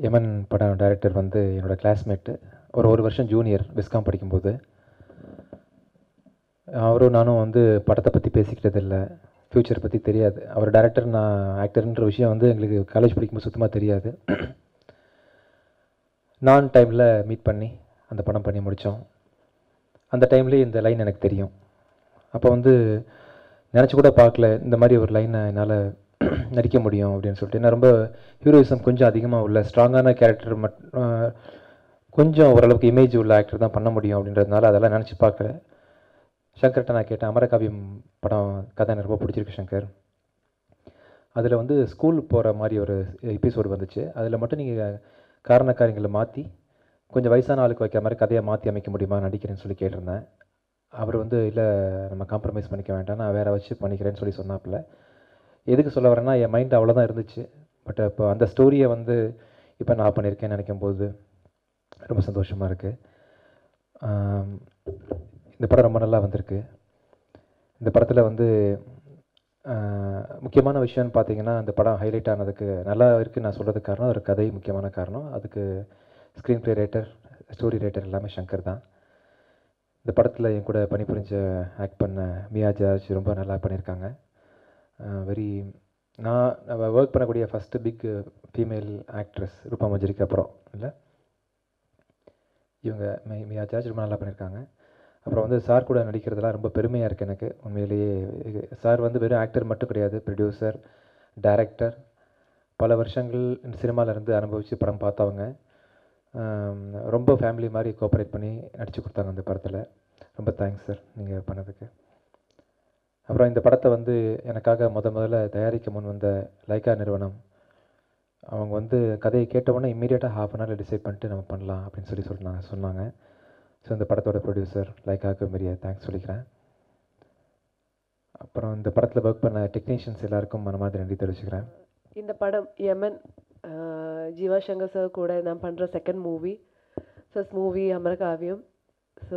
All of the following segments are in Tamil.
யமன் படம் டைரக்டர் வந்து என்னோடய கிளாஸ்மேட்டு, ஒரு வருஷம் ஜூனியர் விஸ்காம் படிக்கும்போது. அவரும் நானும் வந்து படத்தை பற்றி பேசிக்கிட்டது இல்லை, ஃப்யூச்சர் பற்றி தெரியாது. அவர் டைரக்டர், நான் ஆக்டர்ன்ற விஷயம் வந்து எங்களுக்கு காலேஜ் படிக்கும்போது சுத்தமாக தெரியாது. நான் டைமில் மீட் பண்ணி அந்த படம் பண்ணி முடித்தோம். அந்த டைம்லேயே இந்த லைன் எனக்கு தெரியும். அப்போ வந்து நினச்சி கூட பார்க்கல இந்த மாதிரி ஒரு லைனை என்னால் நடிக்க முடியும் அப்படின்னு சொல்லிட்டு. நான் ரொம்ப ஹீரோயிசம் கொஞ்சம் அதிகமாக உள்ள ஸ்ட்ராங்கான கேரக்டர் கொஞ்சம் ஓரளவுக்கு இமேஜ் உள்ள ஆக்டர் தான் பண்ண முடியும் அப்படின்றதுனால அதெல்லாம் நினச்சி பார்க்கல. சங்கர்கிட்ட நான் கேட்டேன், அமரகாவியம் படம் கதை எனக்கு ரொம்ப பிடிச்சிருக்கு சங்கர், அதில் வந்து ஸ்கூல் போகிற மாதிரி ஒரு எபிசோடு வந்துச்சு, அதில் மட்டும் நீங்கள் காரணக்காரியங்களை மாற்றி கொஞ்சம் வயசான ஆளுக்கு வைக்கிற மாதிரி கதையை மாற்றி அமைக்க முடியுமா நடிக்கிறேன்னு சொல்லி கேட்டிருந்தேன். அவர் வந்து இல்லை நம்ம காம்ப்ரமைஸ் பண்ணிக்க வேண்டாம், நான் வேறு வச்சு பண்ணிக்கிறேன்னு சொல்லி சொன்னாப்புல. எதுக்கு சொல்ல வரேன்னா, என் மைண்ட் அவ்வளோதான் இருந்துச்சு. பட் இப்போ அந்த ஸ்டோரியை வந்து இப்போ நான் பண்ணியிருக்கேன்னு நினைக்கும் போது ரொம்ப சந்தோஷமாக இருக்குது. இந்த படம் ரொம்ப நல்லா வந்திருக்கு. இந்த படத்தில் வந்து முக்கியமான விஷயம்னு பார்த்தீங்கன்னா, அந்த படம் ஹைலைட் ஆனதுக்கு நல்லா இருக்குன்னு நான் சொல்கிறதுக்கு காரணம் ஒரு கதை முக்கியமான காரணம். அதுக்கு screenplay writer, story writer எல்லாமே சங்கர் தான். இந்த படத்தில் என் கூட பணிபுரிஞ்ச ஆக்ட் பண்ண மியா ஜார்ஜ் ரொம்ப நல்லா பண்ணியிருக்காங்க. நான் ஒர்க் பண்ணக்கூடிய ஃபஸ்ட்டு பிக் ஃபீமேல் ஆக்ட்ரஸ் ரூபா மஞ்சரிக்கு அப்புறம் இல்லை, இவங்க மியா ஜார்ஜ் ரொம்ப நல்லா பண்ணியிருக்காங்க. அப்புறம் வந்து சார் கூட நடிக்கிறதுலாம் ரொம்ப பெருமையாக இருக்குது எனக்கு உண்மையிலேயே. சார் வந்து வெறும் ஆக்டர் மட்டும் கிடையாது, ப்ரொடியூசர், டைரக்டர், பல வருஷங்கள் சினிமாவிலேருந்து அனுபவித்து படம் பார்த்தவங்க. ரொம்ப ஃபேமிலி மாதிரி கோஆப்ரேட் பண்ணி நடித்து கொடுத்தாங்க அந்த படத்தில். ரொம்ப தேங்க்ஸ் சார் நீங்கள் பண்ணதுக்கு. அப்புறம் இந்த படத்தை வந்து எனக்காக முதல்ல தயாரிக்க முன் வந்த லைக்கா நிறுவனம், அவங்க வந்து கதையை கேட்டவுடனே இம்மீடியட்டாக ½ அன் ஹவரில் டிசைட் பண்ணிட்டு நம்ம பண்ணலாம் அப்படின்னு சொல்லி சொன்னாங்க. ஸோ இந்த படத்தோட ப்ரொடியூசர் லைக்காவுக்கு பெரிய தேங்க்ஸ் சொல்லிக்கிறேன். அப்புறம் இந்த படத்தில் ஒர்க் பண்ண டெக்னீஷியன்ஸ் எல்லாருக்கும் மனமார்ந்த நன்றி தெரிவிச்சுக்கிறேன். இந்த படம் யமன், ஜீவா சங்கர் சார் கூட நான் பண்ணுற second movie, first movie Amara Kaaviyam. So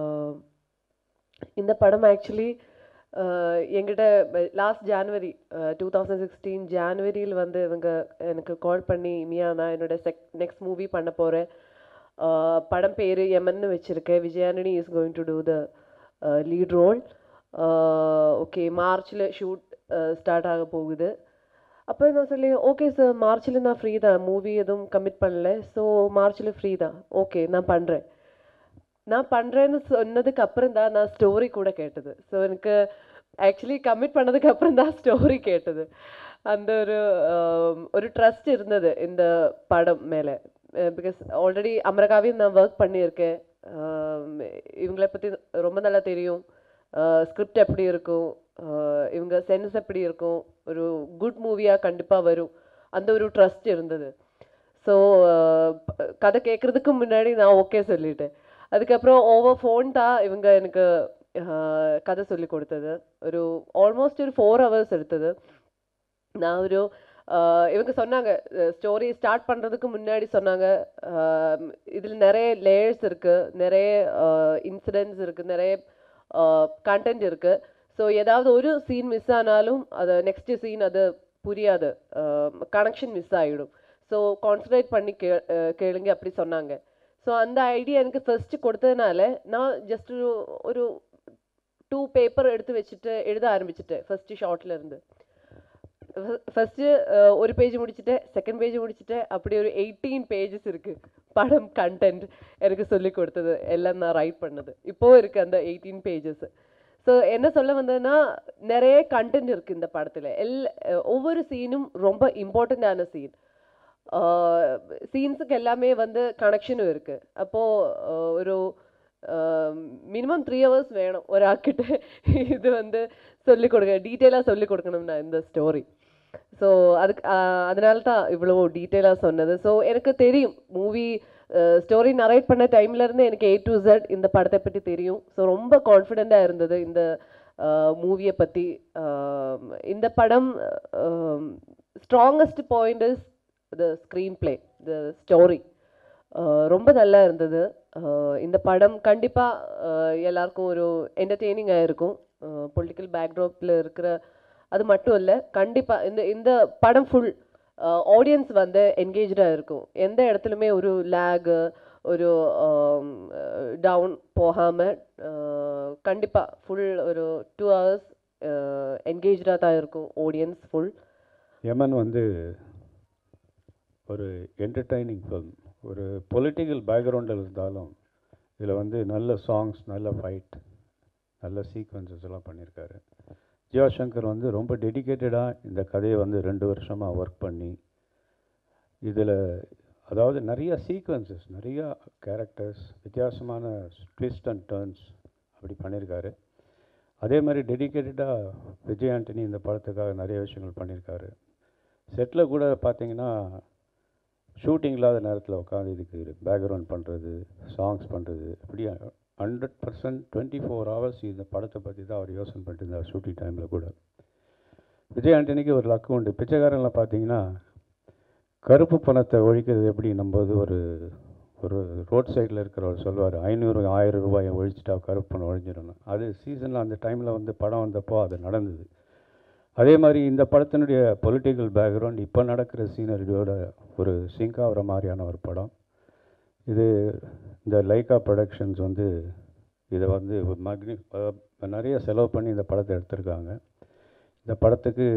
இந்த படம் ஆக்சுவலி எங்கிட்ட லாஸ்ட் ஜான்வரி 2016 ஜான்வரியில் வந்து இவங்க எனக்கு கால் பண்ணி, மியா நான் என்னோட நெக்ஸ்ட் மூவி பண்ண போகிறேன், படம் பேர் யமன்னு வச்சுருக்கேன், Vijay Antony is going to do the lead role, okay மார்ச்சில் ஷூட் ஸ்டார்ட் ஆக போகுது. அப்போ நான் சொல்லி ஓகே சார், மார்ச்சில் நான் ஃப்ரீ தான், மூவி எதுவும் கமிட் பண்ணல, ஸோ மார்ச்சில் ஃப்ரீ தான், ஓகே நான் பண்ணுறேன்னு சொன்னதுக்கு அப்புறம் தான் நான் ஸ்டோரி கூட கேட்டது. ஸோ எனக்கு ஆக்சுவலி கமிட் பண்ணதுக்கு அப்புறம் தான் ஸ்டோரி கேட்டது. அந்த ஒரு ட்ரஸ்ட் இருந்தது இந்த படம் மேலே. பிகாஸ் ஆல்ரெடி அமரகாவியம் நான் ஒர்க் பண்ணியிருக்கேன், இவங்களை பற்றி ரொம்ப நல்லா தெரியும், ஸ்கிரிப்ட் எப்படி இருக்கும், இவங்க சென்ஸ் எப்படி இருக்கும், ஒரு குட் மூவியாக கண்டிப்பாக வரும், அந்த ஒரு ட்ரஸ்ட் இருந்தது. ஸோ கதை கேட்குறதுக்கு முன்னாடி நான் ஓகே சொல்லிட்டேன். அதுக்கப்புறம் ஓவர் ஃபோன் தான் இவங்க எனக்கு கதை சொல்லி கொடுத்தது. ஆல்மோஸ்ட் ஒரு 4 hours எடுத்தது. நான் இவங்க சொன்னாங்க, ஸ்டோரி ஸ்டார்ட் பண்ணுறதுக்கு முன்னாடி சொன்னாங்க, இதில் நிறைய லேயர்ஸ் இருக்குது, நிறைய இன்சிடென்ட்ஸ் இருக்குது, நிறைய கண்டென்ட் இருக்குது. ஸோ ஏதாவது ஒரு சீன் மிஸ் ஆனாலும் அது நெக்ஸ்ட் சீன் அது புரியாது, கனெக்ஷன் மிஸ் ஆகிடும். ஸோ கான்சன்ட்ரேட் பண்ணி கேளுங்க அப்படி சொன்னாங்க. ஸோ அந்த ஐடியா எனக்கு ஃபர்ஸ்ட்டு கொடுத்ததுனால நான் ஜஸ்ட் ஒரு 2 பேப்பர் எடுத்து வச்சுட்டு எழுத ஆரம்பிச்சிட்டேன். ஃபர்ஸ்ட்டு ஷார்ட்ல இருந்து ஃபர்ஸ்ட்டு ஒரு பேஜ் முடிச்சுட்டேன், செகண்ட் பேஜ் முடிச்சுட்டேன், அப்படி ஒரு 18 pages இருக்குது படம் கண்டென்ட் எனக்கு சொல்லி கொடுத்தது எல்லாம் நான் ரைட் பண்ணது. இப்போது இருக்குது அந்த 18 pages. ஸோ என்ன சொல்ல வந்ததுன்னா, நிறைய கண்டென்ட் இருக்குது இந்த படத்தில். ஒவ்வொரு சீனும் ரொம்ப இம்பார்ட்டண்ட்டான சீன்ஸுக்கு எல்லாமே வந்து கனெக்ஷனும் இருக்குது. அப்போது மினிமம் 3 hours வேணும் ஒரு ஆக்கிட்ட இது வந்து சொல்லிக் கொடுக்க, டீட்டெயிலாக சொல்லிக் கொடுக்கணும்னா இந்த ஸ்டோரி. ஸோ அதனால தான் இவ்வளோ டீட்டெயிலாக சொன்னது. ஸோ எனக்கு தெரியும் மூவி ஸ்டோரி நரேட் பண்ண டைம்லேருந்து எனக்கு A to Z இந்த படத்தை பற்றி தெரியும். ஸோ ரொம்ப கான்ஃபிடெண்ட்டாக இருந்தது இந்த மூவியை பற்றி. இந்த படம் strongest point is the screenplay, the story ரொம்ப நல்லா இருந்தது. இந்த படம் கண்டிப்பாக எல்லாருக்கும் ஒரு என்டர்டெய்னிங்காக இருக்கும். பொலிட்டிக்கல் பேக்ட்ராப்பில் இருக்கிற அது மட்டும் இல்லை, கண்டிப்பாக இந்த படம் ஃபுல் ஆடியன்ஸ் வந்து என்கேஜாக இருக்கும். எந்த இடத்துலையுமே ஒரு லேகு ஒரு டவுன் போகாமல் கண்டிப்பாக ஃபுல் ஒரு 2 hours என்கேஜாக தான் இருக்கும் ஆடியன்ஸ் ஃபுல். யமன் வந்து ஒரு என்டர்டைனிங் ஃபில்ம். ஒரு பொலிட்டிக்கல் பேக்ரவுண்டில் இருந்தாலும் இதில் வந்து நல்ல சாங்ஸ், நல்ல ஃபைட், நல்ல சீக்வன்சஸ் எல்லாம் பண்ணியிருக்காரு. ஜீவா சங்கர் வந்து ரொம்ப டெடிக்கேட்டடாக இந்த கதையை வந்து 2 வருஷமாக ஒர்க் பண்ணி இதில் அதாவது நிறைய சீக்வன்சஸ், நிறையா கேரக்டர்ஸ், வித்தியாசமான ட்விஸ்ட் அண்ட் டர்ன்ஸ் அப்படி பண்ணியிருக்காரு. அதே மாதிரி டெடிக்கேட்டடாக விஜய் ஆண்டனி இந்த படத்துக்காக நிறைய விஷயங்கள் பண்ணியிருக்காரு. செட்டில் கூட பார்த்தீங்கன்னா ஷூட்டிங் இல்லாத நேரத்தில் உட்காந்து இதுக்கு பேக்ரவுண்ட் பண்ணுறது, சாங்ஸ் பண்ணுறது, இப்படி 100% 24 hours இந்த படத்தை பற்றி தான் அவர் யோசனை பண்ணிட்டு இருந்தார் ஷூட்டிங் டைமில் கூட. விஜய் ஆண்டனிக்கு ஒரு லக்கு உண்டு. பிச்சைக்காரனில் பார்த்தீங்கன்னா கருப்பு பணத்தை ஒழிக்கிறது எப்படி நம்போது ஒரு ஒரு ரோட் சைடில் இருக்கிறவர் சொல்லுவார், 500 1000 ரூபாயை ஒழிச்சிட்டா கருப்பு பணம் ஒழிஞ்சிடணும். அது சீசனில் அந்த டைமில் வந்து படம் வந்தப்போ அது நடந்தது. அதே மாதிரி இந்த படத்தினுடைய பொலிட்டிக்கல் பேக்ரவுண்ட் இப்போ நடக்கிற சீனரியோட ஒரு சிங்க் ஆகிற மாதிரியான ஒரு படம் இது. இந்த லைக்கா ப்ரொடக்ஷன்ஸ் வந்து இதை வந்து நிறைய செலவு பண்ணி இந்த படத்தை எடுத்திருக்காங்க. இந்த படத்துக்கு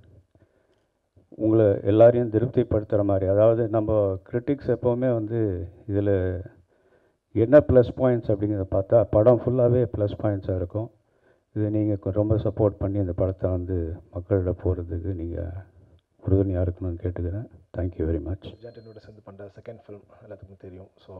உங்களை எல்லாரையும் திருப்திப்படுத்துகிற மாதிரி, அதாவது நம்ம கிரிட்டிக்ஸ் எப்போவுமே வந்து இதில் என்ன ப்ளஸ் பாயிண்ட்ஸ் அப்படிங்கிறத பார்த்தா படம் ஃபுல்லாகவே ப்ளஸ் பாயிண்ட்ஸாக இருக்கும். இது நீங்கள் ரொம்ப சப்போர்ட் பண்ணி இந்த படத்தை வந்து மக்களிடம் போகிறதுக்கு நீங்கள் உறுதுணையாக இருக்கணும்னு கேட்டுக்கிறேன். Thank you very much. ஜாண்டனோட சேர்ந்து பண்ணுற செகண்ட் ஃபிலிம் எல்லாத்துக்கும் தெரியும். So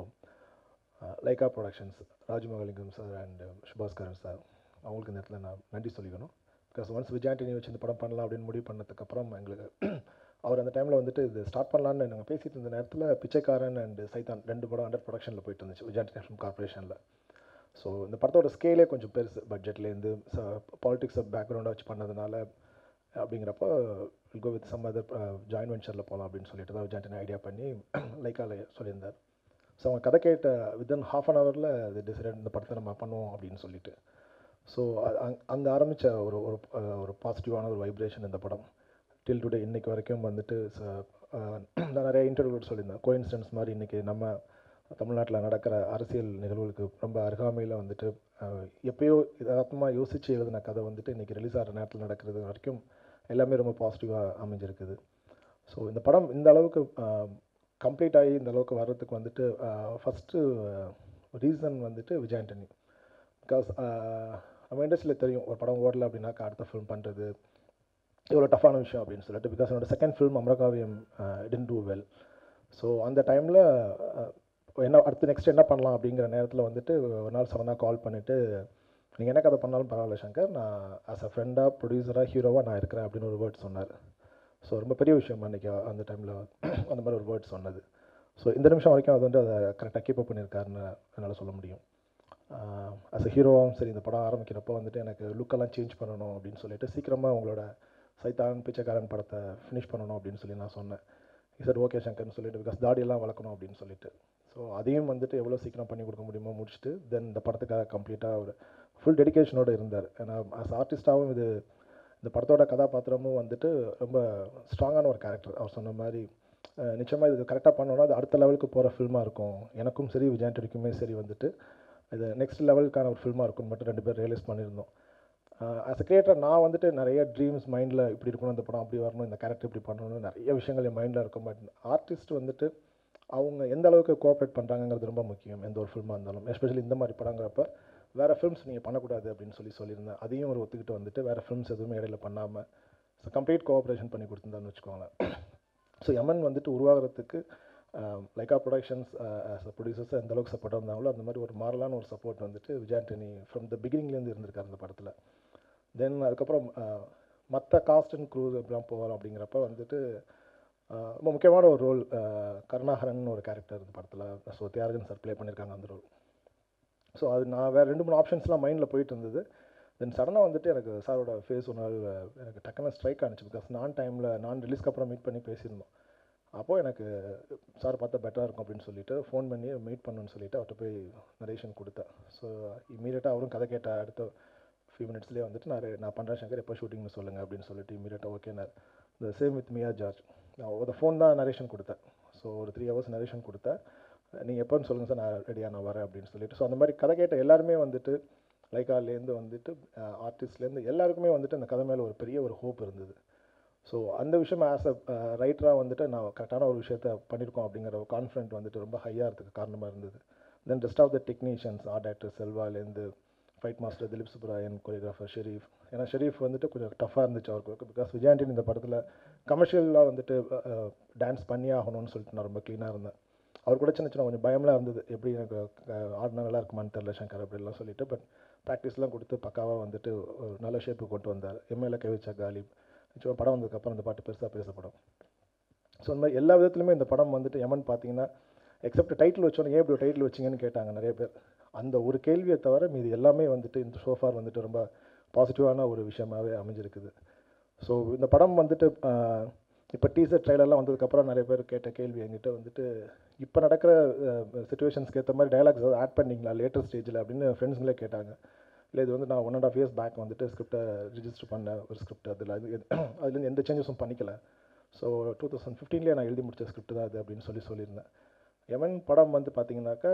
Lyca productions, Rajamahalingam sir and Subaskaran sir, அவங்களுக்கு இந்த இடத்துல நான் நன்றி சொல்லிக்கணும். பிகாஸ் ஒன்ஸ் விஜய் ஆண்டனி வச்சு இந்த படம் பண்ணலாம் அப்படின்னு முடிவு பண்ணதுக்கப்புறம் எங்களுக்கு அவர் அந்த டைமில் வந்துட்டு இது ஸ்டார்ட் பண்ணலான்னு நாங்கள் பேசிகிட்டு இருந்த நேரத்தில் பிச்சைக்காரன் அண்ட் சைத்தான் 2 படம் அண்டர் ப்ரொடக்ஷனில் போயிட்டு இருந்துச்சு விஜய் ஆண்டனி ஃபிலிம் கார்பரேஷனில். ஸோ இந்த படத்தோட ஸ்கேலே கொஞ்சம் பெருசு, பட்ஜெட்லேருந்து பாலிட்டிக்ஸை பேக்ரவுண்டாக வச்சு பண்ணதுனால அப்படிங்கிறப்போ will go with some other joint வெஞ்சரில் போகலாம் அப்படின்னு சொல்லிட்டு தான் விஜய் ஆண்டனி ஐடியா பண்ணி லைக்காவில் சொல்லியிருந்தார். ஸோ அவங்க கதை கேட்ட வித்தின் ½ an hour இது டிசைட் இந்த படத்தை நம்ம பண்ணுவோம் அப்படின்னு சொல்லிட்டு. ஸோ அங்கே ஆரம்பித்த ஒரு ஒரு பாசிட்டிவான ஒரு வைப்ரேஷன் இந்த படம் டில் டுடே இன்றைக்கி வரைக்கும் வந்துட்டு. நான் நிறைய இன்டர்வியூ சொல்லியிருந்தேன், கோஇன்சிடென்ஸ் மாதிரி இன்றைக்கி நம்ம தமிழ்நாட்டில் நடக்கிற அரசியல் நிகழ்வுகளுக்கு ரொம்ப அருகாமையில் வந்துட்டு எப்போயோ யதார்த்தமாக யோசித்து எழுதின கதை வந்துட்டு இன்றைக்கி ரிலீஸ் ஆகிற நேரத்தில் நடக்கிறது வரைக்கும் எல்லாமே ரொம்ப பாசிட்டிவாக அமைஞ்சிருக்குது. ஸோ இந்த படம் இந்த அளவுக்கு கம்ப்ளீட் ஆகி இந்த அளவுக்கு வர்றதுக்கு வந்துட்டு ஃபஸ்ட்டு ரீசன் வந்துட்டு விஜய் ஆண்டனி. பிகாஸ் நம்ம இண்டஸ்ட்ரியில் தெரியும், ஒரு படம் ஓடலை அப்படின்னாக்கா அடுத்த ஃபிலிம் பண்ணுறது இவ்வளோ டஃப்பான விஷயம் அப்படின்னு சொல்லிட்டு. பிகாஸ் என்னோட second film Amara Kaaviyam didn't do well. So அந்த டைமில் என்ன அடுத்து நெக்ஸ்ட் என்ன பண்ணலாம் அப்படிங்கிற நேரத்தில் வந்துட்டு ஒரு நாள் சடனாக கால் பண்ணிவிட்டு, நீங்கள் என்ன கதை பண்ணாலும் பரவாயில்ல சங்கர், நான் ஆஸ் அ ஃப்ரெண்டாக ப்ரொடியூசராக ஹீரோவாக நான் இருக்கிறேன் அப்படின்னு ஒரு வேர்ட் சொன்னார். ஸோ ரொம்ப பெரிய விஷயம் அன்றைக்கி அந்த டைமில் அந்த மாதிரி ஒரு வேர்ட் சொன்னது. ஸோ இந்த நிமிஷம் வரைக்கும் அது வந்து அதை கரெக்டாக கீப்பப் பண்ணியிருக்காருன்னு என்னால் சொல்ல முடியும். ஆஸ் அ ஹீரோவாகவும் சரி, இந்த படம் ஆரம்பிக்கிறப்போ வந்துட்டு எனக்கு லுக்கெல்லாம் சேஞ்ச் பண்ணணும் அப்படின்னு சொல்லிட்டு சீக்கிரமாக உங்களோட சைத்தான் பிச்சைக்காரன் படத்தை ஃபினிஷ் பண்ணணும் அப்படின்னு சொல்லி நான் சொன்னேன். சார் ஓகே சங்கர்னு சொல்லிட்டு, பிகாஸ் தாடியெல்லாம் வளர்க்கணும் அப்படின்னு சொல்லிட்டு. ஸோ அதையும் வந்துட்டு எவ்வளோ சீக்கிரம் பண்ணி கொடுக்க முடியுமோ முடிச்சுட்டு தென் இந்த படத்துக்காக கம்ப்ளீட்டாக ஒரு ஃபுல் டெடிக்கேஷனோடு இருந்தார். ஏன்னா ஆஸ் ஆர்டிஸ்டாகவும் இந்த படத்தோட கதாபாத்திரமும் வந்துட்டு ரொம்ப ஸ்ட்ராங்கான ஒரு கேரக்டர். அவர் சொன்ன மாதிரி நிச்சயமாக இது கரெக்டாக பண்ணோன்னா அது அடுத்த லெவலுக்கு போகிற ஃபில்மாக இருக்கும். எனக்கும் சரி விஜய் ஆண்டனிக்குமே சரி வந்துட்டு இது நெக்ஸ்ட் லெவலுக்கான ஒரு ஃபில்மாக இருக்கும்னு மட்டும் 2 பேர் ரியலைஸ் பண்ணியிருந்தோம். ஆஸ் அ கிரியேட்டர் நான் வந்துட்டு நிறைய ட்ரீம்ஸ் மைண்டில் இப்படி இருக்கணும், இந்த படம் அப்படி வரணும், இந்த கேரக்டர் இப்படி பண்ணணும்னு நிறைய விஷயங்கள் என் மைண்டில் இருக்கும். பட் ஆர்டிஸ்ட் வந்துட்டு அவங்க எந்த அளவுக்கு கோஆப்ரேட் பண்ணுறாங்கிறது ரொம்ப முக்கியம் எந்த ஒரு ஃபில்மாக இருந்தாலும். எஸ்பெஷலி இந்த மாதிரி படங்கிறப்ப வேறு ஃபில்ம்ஸ் நீங்கள் பண்ணக்கூடாது அப்படின்னு சொல்லியிருந்தேன். அதையும் ஒரு ஒத்துக்கிட்டு வந்துட்டு வேறு ஃபில்ம்ஸ் எதுவுமே இடையில பண்ணாமல் ஸோ கம்ப்ளீட் கோஆப்ரேஷன் பண்ணி கொடுத்துருந்தான்னு வச்சுக்கோங்களேன். ஸோ யமன் வந்துட்டு உருவாகிறதுக்கு Lyca productions as a producers எந்த அளவுக்கு சப்போர்ட் இருந்தாங்களோ அந்த மாதிரி ஒரு மாரலான ஒரு சப்போர்ட் வந்துட்டு விஜய் ஆண்டனி ஃப்ரம் த பிகினிங்லேருந்து இருந்திருக்காரு அந்த படத்தில். தென் அதுக்கப்புறம் மற்ற காஸ்ட் அண்ட் க்ரூ எப்படிலாம் போகிறோம் அப்படிங்கிறப்ப வந்துட்டு ரொம்ப முக்கியமான ஒரு ரோல் கருணாகரன் ஒரு கேரக்டர் இந்த படத்தில். ஸோ தியாகராஜன் சார் ப்ளே பண்ணியிருக்காங்க அந்த ரோல். ஸோ அது நான் வேறு 2-3 ஆப்ஷன்ஸ்லாம் மைண்டில் போயிட்டு இருந்தது. தென் சடனாக வந்துட்டு எனக்கு சாரோட ஃபேஸ் ஒரு நாள் எனக்கு டக்குன்னு ஸ்ட்ரைக் ஆனிச்சு. பிகாஸ் நான் ரிலீஸ்க்கு அப்புறம் மீட் பண்ணி பேசியிருந்தோம். அப்போது எனக்கு சார் பார்த்தா பெட்டராக இருக்கும் அப்படின்னு சொல்லிட்டு ஃபோன் பண்ணி மீட் பண்ணணுன்னு சொல்லிவிட்டு அவர்கிட்ட போய் நரேஷன் கொடுத்தேன். ஸோ இமீடியட்டாக அவரும் கதை கேட்ட அடுத்த ஃபியூ மினிட்ஸ்லேயே வந்துட்டு நான் பண்ணுறேன் சங்கர், எப்போ ஷூட்டிங்னு சொல்லுங்கள் அப்படின்னு சொல்லிட்டு இமீடியட்டாக ஓகேனார். இந்த சேம் வித் மியா ஜார்ஜ். நான் ஒரு ஃபோன் தான் நரேஷன் கொடுத்தேன். ஸோ ஒரு 3 hours நரேஷன் கொடுத்தேன். நீங்கள் எப்போன்னு சொல்லுங்கள் சார், நான் ரெடியாக நான் வரேன் அப்படின்னு சொல்லிட்டு. ஸோ அந்த மாதிரி கதை கேட்ட எல்லாருமே வந்துட்டு லைக்காலேருந்து வந்துட்டு ஆர்டிஸ்ட்லேருந்து எல்லாருக்குமே வந்துட்டு அந்த கதை மேலே ஒரு பெரிய ஒரு ஹோப் இருந்தது. ஸோ அந்த விஷயம் ஆஸ் அ ரைட்டராக வந்துட்டு நான் கரெக்டான ஒரு விஷயத்த பண்ணியிருக்கோம் அப்படிங்கிற ஒரு கான்ஃபிடென்ட் வந்துட்டு ரொம்ப ஹையாக இருக்கிறதுக்கு காரணமாக இருந்தது. Then rest of the technicians, art director செல்வாலேருந்து fight master Dileep Subbarayan, choreographer Sherif. ஏன்னா ஷெரீஃப் வந்துட்டு கொஞ்சம் டஃப்பாக இருந்துச்சு அவருக்கு. பிகாஸ் விஜயாண்டின் இந்த படத்தில் கமர்ஷியலாக வந்துட்டு டான்ஸ் பண்ணியே ஆகணும்னு சொல்லிட்டு நான் ரொம்ப க்ளீனாக இருந்தேன். அவர் கூட சின்ன சின்ன கொஞ்சம் பயம்லாம் இருந்தது, எப்படி எனக்கு ஆடினா நல்லா இருக்குமான்னு தெரில சங்கர் அப்படிலாம் சொல்லிட்டு. பட் ப்ராக்டிஸ்லாம் கொடுத்து பக்காவாக வந்துட்டு ஒரு நல்ல ஷேப்பு கொண்டு வந்தார். எம்எல்ஏ கை வச்சா காலிப் நிச்சயமாக படம் வந்ததுக்கப்புறம் இந்த பாட்டு பெருசாக பேசப்படும். ஸோ இந்த மாதிரி எல்லா விதத்துலையுமே இந்த படம் வந்துட்டு எமன் பார்த்தீங்கன்னா, எக்ஸப்ட் டைட்டில் வச்சோன்னே ஏன் இப்படி ஒரு டைட்டில் வச்சிங்கன்னு கேட்டாங்க நிறைய பேர். அந்த ஒரு கேள்வியை தவிர மீது எல்லாமே வந்துட்டு இந்த சோஃபார் வந்துட்டு ரொம்ப பாசிட்டிவான ஒரு விஷயமாகவே அமைஞ்சிருக்குது. ஸோ இந்த படம் வந்துட்டு இப்போ டீசர் ட்ரைலர்லாம் வந்ததுக்கப்புறம் நிறைய பேர் கேட்ட கேள்வி என்கிட்ட வந்துட்டு, இப்போ நடக்கிற சிச்சுவேஷன்ஸ்க்கு ஏற்ற மாதிரி டைலாக்ஸ் ஏதாவது ஆட் பண்ணிங்களா லேட்டர் ஸ்டேஜில் அப்படின்னு ஃப்ரெண்ட்ஸுங்களே கேட்டாங்க. இல்லை, இது வந்து நான் 1.5 years பேக் வந்துட்டு ஸ்கிரிப்டை ரிஜிஸ்டர் பண்ண ஒரு ஸ்கிரிப்ட். அதுலேருந்து எந்த சேஞ்சஸும் பண்ணிக்கல. ஸோ 2015 நான் எழுதி முடித்த ஸ்கிரிப்ட் தான் அது அப்படின்னு சொல்லியிருந்தேன். எமன் படம் வந்து பார்த்தீங்கன்னாக்கா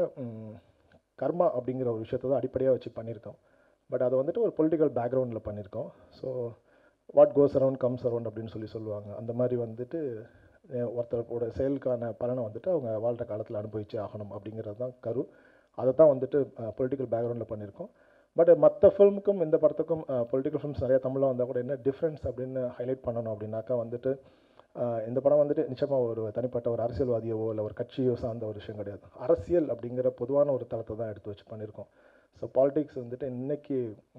கர்மா அப்படிங்கிற ஒரு விஷயத்தை தான் அடிப்படையாக வச்சு பண்ணியிருக்கோம். பட் அதை வந்துட்டு ஒரு பொலிட்டிக்கல் பேக்ரவுண்டில் பண்ணியிருக்கோம். So what goes around comes around அப்படின்னு சொல்லுவாங்க. அந்த மாதிரி வந்துட்டு ஒருத்தரோட செயலுக்கான பலனை வந்துட்டு அவங்க வாழ்கிற காலத்தில் அனுபவிச்சே ஆகணும் அப்படிங்கிறது தான் கரு. அதை தான் வந்துட்டு பொலிட்டிக்கல் பேக்ரவுண்டில் பண்ணியிருக்கோம். பட் மற்ற ஃபில்முக்கும் இந்த படத்துக்கும் பொலிட்டிக்கல் ஃபிலிம்ஸ் நிறையா தமிழில் வந்தால் கூட என்ன டிஃப்ரென்ஸ் அப்படின்னு ஹைலைட் பண்ணணும் அப்படின்னாக்கா வந்துட்டு இந்த படம் வந்துட்டு நிச்சயமாக ஒரு தனிப்பட்ட ஒரு அரசியல்வாதியவோ இல்லை ஒரு கட்சியோ சார்ந்த ஒரு விஷயம் கிடையாது. அரசியல் அப்படிங்கிற பொதுவான ஒரு தளத்தை தான் எடுத்து வச்சு பண்ணியிருக்கோம். ஸோ பாலிடிக்ஸ் வந்துட்டு இன்றைக்கி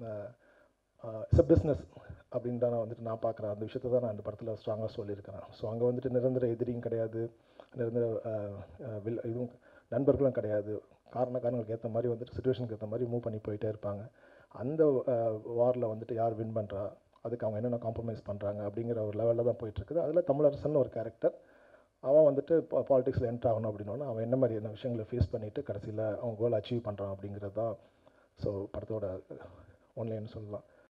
இட்ஸ் அ பிஸ்னஸ் அப்படின்னு தான் வந்துட்டு நான் பார்க்குறேன். அந்த விஷயத்தை தான் நான் இந்த படத்தில் ஸ்ட்ராங்காக சொல்லியிருக்கிறேன். ஸோ அங்கே வந்துட்டு நிரந்தர எதிரியும் கிடையாது, நிரந்தர இதுவும் நண்பர்களும் கிடையாது. காரணங்களுக்கு ஏற்ற மாதிரி வந்துட்டு சிச்சுவேஷனுக்கு ஏற்ற மாதிரி மூவ் பண்ணி போயிட்டே இருப்பாங்க. அந்த வாரில் வந்துட்டு யார் வின் பண்ணுறா, அதுக்கு அவங்க என்னென்ன காம்ப்ரமைஸ் பண்ணுறாங்க அப்படிங்கிற ஒரு லெவலில் தான் போயிட்டுருக்குது. அதில் தமிழரசன் ஒரு கேரக்டர், அவன் வந்துட்டு பாலிடிக்ஸில் என்ட்ரு ஆகணும் அப்படின்னோன்னா அவன் என்ன மாதிரியான விஷயங்களை ஃபேஸ் பண்ணிவிட்டு கடைசியில் அவன் கோல் அச்சீவ் பண்ணுறான் அப்படிங்கிறது தான் ஸோ படத்தோட ஒன்லைன்னு சொல்லலாம்.